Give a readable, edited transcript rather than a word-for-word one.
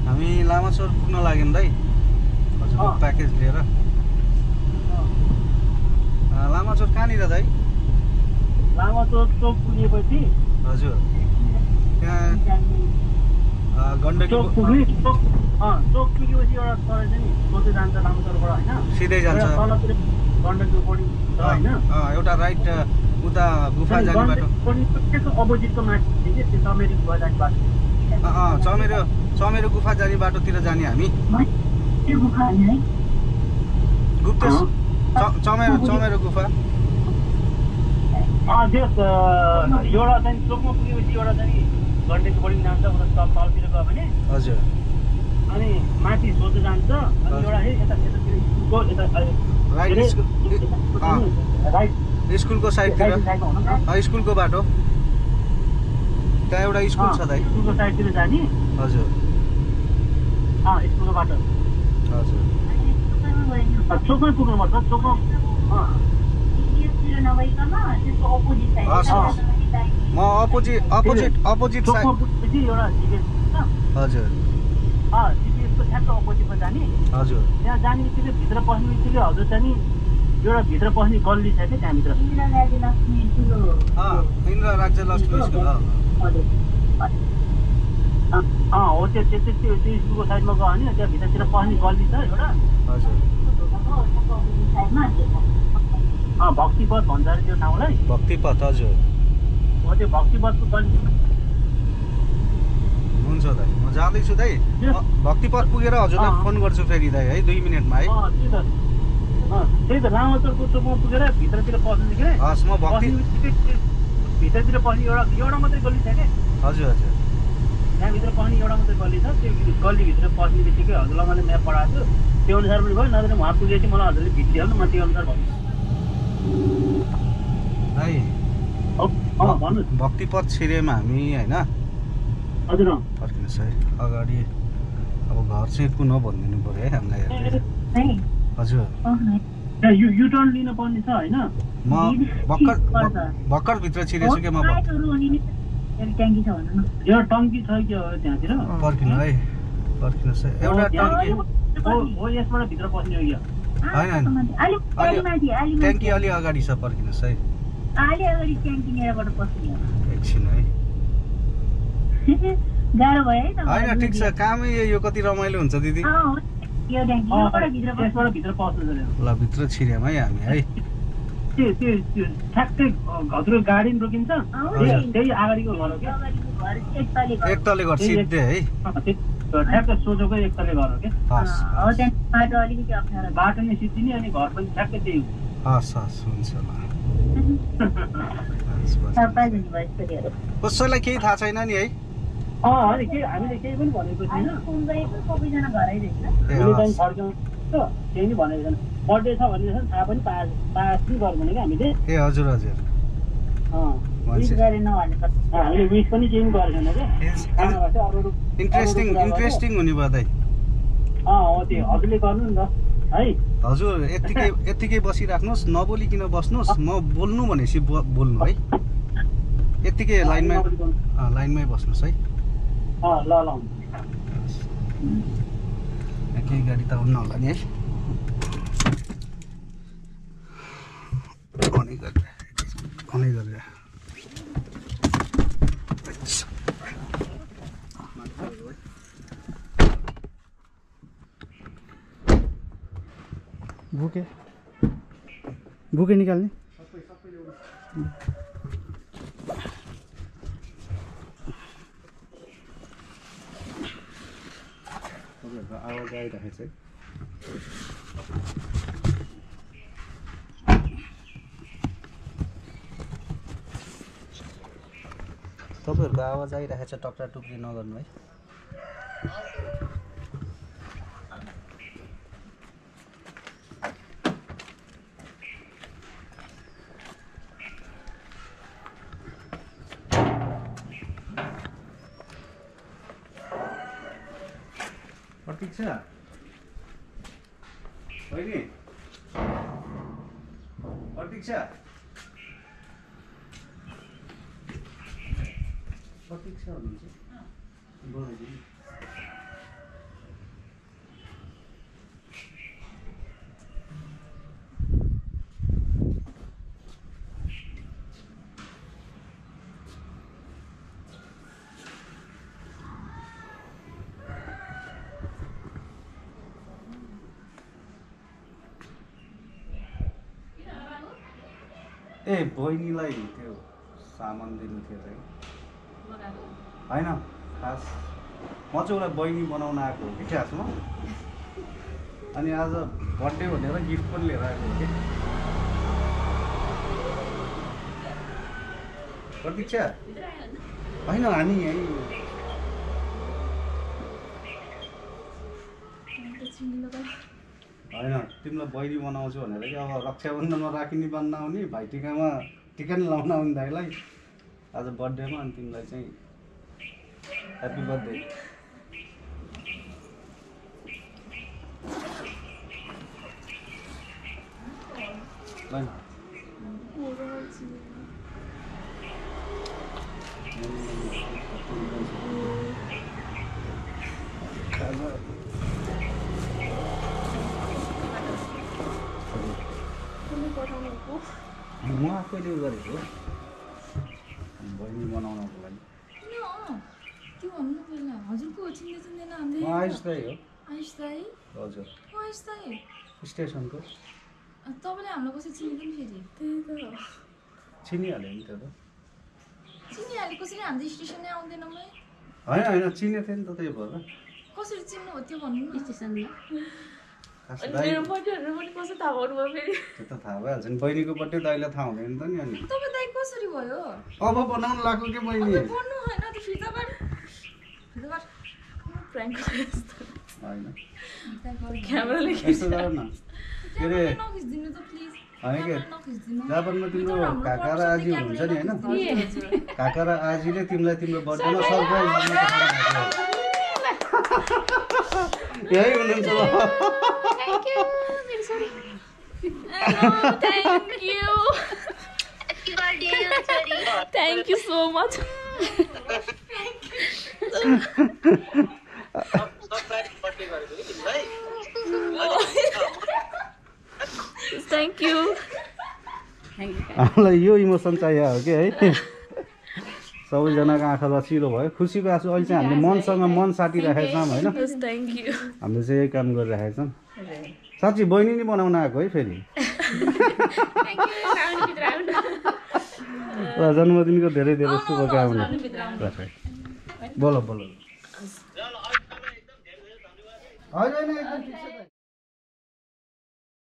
हामी लामाचोक पुग्न लाग्यौँ दाइ हजुरको प्याकेज लिएर। लामाचोक कहाँनिर दाइ? लामाचोक चोक पुगेपछि हजुर त्यहाँ गण्डकी चोक पुगेपछि एउटा तल चाहिँ नि सोध्दै जान्छ लामाचोकबाट होइन, सिधै जान्छ तलतिर गण्डकी बोर्डिङ छ होइन, एउटा राइट उता गुफा जाने बाटो अपोजिटको माथि चाहिँ त्यो चमेरी गुफा जाने बाटो चमेरो गुफा जाने बाटोतिर जाने हामी। गुप्तेश चमेरो गुफा एउटा चाहिँ चोकमा पुगेपछि एउटा चाहिँ गण्डकी बोर्डिङ जान्छ उता तलतिर गयो भने। हजुर अनि माथि सोध्दै जान्छ अनि एउटा राइट स्कुलको साइडतिर स्कुलको बाटो त्यहाँ एउटा स्कुल छ दाइ। स्कुलको साइडतिर जाने। हजुर स्कुलको बाटो हजुर चोकमै पुग्नुपर्छ। चोकमा म अपोजिट साइड एउटा जिपिएस हजुर जिपिएसको ठ्याक्क अपोजिटमा जाने। हजुर त्यहाँ जाने बित्तिकै भित्र पस्ने बित्तिकै हजुर चाहिँ नि एउटा भित्र पस्ने गल्ली छ कि त्यहाँभित्र इन्द्र राज्य लक्ष्मी स्कुल हो त्यो स्कुलको साइडमा गयो भने त्यहाँ भित्रतिर पस्ने गल्ली छ एउटा। हजुर भक्तिपथ भन्छ अरे त्यो ठाउँलाई। भक्तिपथ हजुर हो त्यो भक्तिपथको गल्ली हुन्छ दाइ म जाँदैछु दाइ। भक्तिपथ पुगेर हजुरलाई फोन गर्छु फेरि दाइ है 2 मिनेटमा है। त्यही त लामाचोकको चोकमा पुगेर भित्रतिर पस्नुदेखि हस् म भित्रतिर पस्ने एउटा मात्रै गल्ली छ क्या। हजुर हजुर त्यहाँभित्र पस्ने एउटा मात्रै गल्ली छ। त्यो गल्लीभित्र पस्ने बित्तिकै हजुरलाई मैले म्याप पढाएको छु त्यो अनुसार पनि भयो, नत्र उहाँ पुगेपछि मलाई हजुरले भित्रिहाल्नु म त्यो अनुसार भन्छु। दाइ भन्नुहोस्। भक्तिपथ छिरेमा हामी होइन हजुर फर्किनुहोस् है अगाडि अब घर चाहिँ कुन हो भनिदिनु पऱ्यो है हामीलाई हेर्दै। हजुर युटर्न लिनु पर्ने छ होइन। म भर्खर भित्र छिरेछु कि म एउटा टङ्की छ कि त्यहाँतिर पर्खिनु है पर्खिनुहोस् है एउटा टङ्की हो यसबाट भित्र पस्ने हो क्या होइन ट्याङ्की अलि अगाडि छ पर्खिनुहोस् है एकछिन है होइन ठिक छ कामै यो कति रमाइलो हुन्छ दिदी। यसबाट भित्र पस्नु ल भित्र छिर्यौँ है हामी है। ठ्याक्कै हजुर गाडी पनि रोकिन्छ त्यही अगाडिको घर हो क्या। एक तले घर सिधै है ठ्याक्क सोझोकै एक तले घर हो क्या। बाटो नै सिद्धिने अनि घर पनि ठ्याक्कै त्यही हो। हस् हस् हुन्छ ल कसैलाई केही थाहा छैन नि है। हामीले केही पनि भनेको छैन। केही पनि भनेको छैन। बर्थडे छ भने थाहा पनि पास पनि गर्नु क्या हामीले। ए हजुर हजुर हामीले विस पनि केही पनि गरेको छैन क्या। इन्ट्रेस्टिङ हुने भयो दाइ। हो त्यो हजुरले गर्नु नि त है। हजुर यत्तिकै बसिराख्नुहोस् नबोलिकन बस्नुहोस् म बोल्नु भनेपछि बोल्नु है। यत्तिकै लाइनमै बस्नुहोस् है। ल केही गाडी त आउनु होला नि है। बुके निकाल्ने आवाज आइरहेको छ। तपाईँहरूको आवाज आइरहेको छ टक्रा टुक्री नगर्नु है। प्रतीक्षा बहिनी प्रतीक्षा प्रतीक्षा हुनुहुन्छ बोलाइदिनु ए बहिनीलाई त्यो सामान दिनु थियो है होइन खास म चाहिँ उसलाई बहिनी बनाउन आएको हो कि खासमा अनि आज बर्थडे भनेर गिफ्ट पनि लिएर आएको हो कि प्रतीक्षा होइन हामी यहीँ होइन तिमीलाई बहिनी बनाउँछु भनेर कि अब रक्षाबन्धनमा राखी नि बाँध्न आउने भाइटिकामा टिका नि लाउन आउने दाइलाई आज बर्थडेमा अनि तिमीलाई चाहिँ ह्याप्पी बर्थडे म आफैले गरेको बहिनी बनाउनको लागि त्यो भन्नु पहिला हजुरको चिन्दै चिन्दैन म आयुष दाइ हो आयुष दाइ हजुर आयुष दाइ स्टेसनको तपाईँले हामीलाई कसरी चिन्दैन फेरि त्यही त चिनिहाल्यो नि त्यो त चिनिहाले कसरी हाम्रो स्टेसनै आउँदैन मै होइन होइन चिनेको थियो नि त त्यही भएर कसरी चिन्नु हो त्यो भन्नु न स्टेसनमा मेरो बर्थडेहरू पनि कसरी थाहा पाउनुभयो फेरि त्यो त थाहा भइहाल्छ नि बहिनीको बर्थडे दाइलाई थाहा हुँदैन त नि अनि तपाईँ दाइ कसरी भयो अब बनाउनु लाग्यो कि बहिनी भन्नु होइन त्यो फिर्ता गर प्राङ्क होइन क्यामेराले यस्तो गर न के अरे नखिच्दिनु त प्लिज होइन के नखिच्दिनु जापानमा तिम्रो काका र आजी हुनुहुन्छ नि होइन काका र आजीले तिमीलाई तिम्रो बर्थडेमा सरप्राइज यही हुनुहुन्छ Thank you so much. Thank you. हामीलाई यो इमोसन चाहियो हो कि है सबैजनाको आँखा रसिलो भयो खुसीको आँसु अहिले चाहिँ हामीले मनसँग मन साटिराखेका छौँ होइन Thank you. हामीले चाहिँ यही काम गरिराखेका छौँ साँच्ची बहिनी नि बनाउन आएको है फेरि ल जन्मदिनको धेरै धेरै शुभकामना बोल बोल होइन होइन एकदम ठिक छ